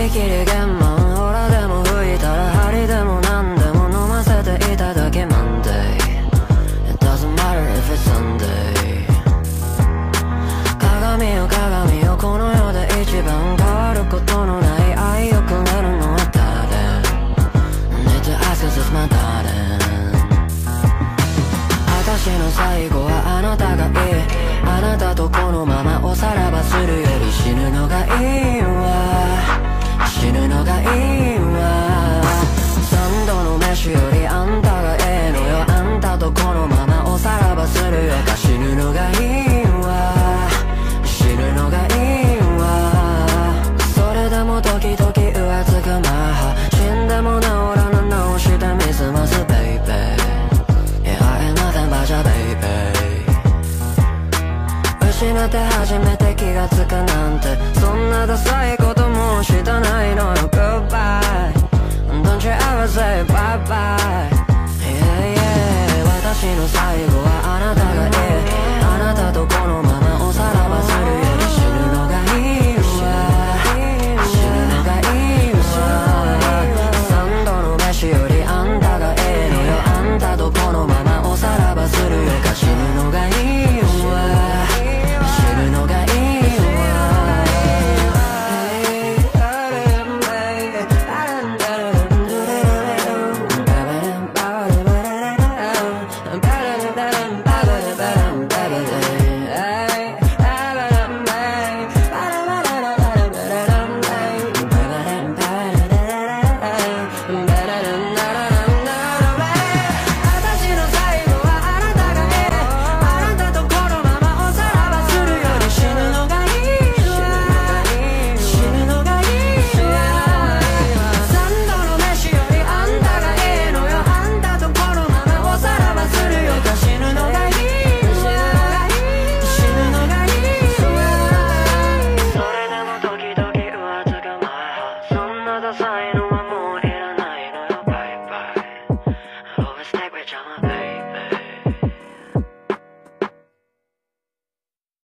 りきり玄満ほらでも吹いたら針でも何でも飲ませていただけ Monday It doesn't matter if it's Sunday 鏡よ鏡よこの世で一番変わることのない愛をくれるのは誰 Need to ask cause it's my darling 私の最後はあなたがいいあなたとこのままおさらばするより死ぬのがいいわ死ぬのがいいわ三度の飯よりあんたがええのよあんたとこのままおさらばするよか死ぬのがいいわ死ぬのがいいわそれでも時々浮つくマハ死んでも治らぬ直してみすます baby Yeah I ain't nothing but your baby失って初めて気がつくなんてそんなダサいこともしたないのよ Goodbye Don't you ever say bye bye Yeah yeah 私の最後